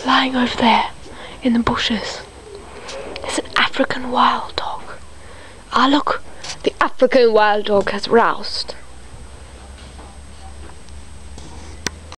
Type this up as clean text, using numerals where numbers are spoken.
lying over there in the bushes. It's an African wild dog. Ah, look, the African wild dog has roused.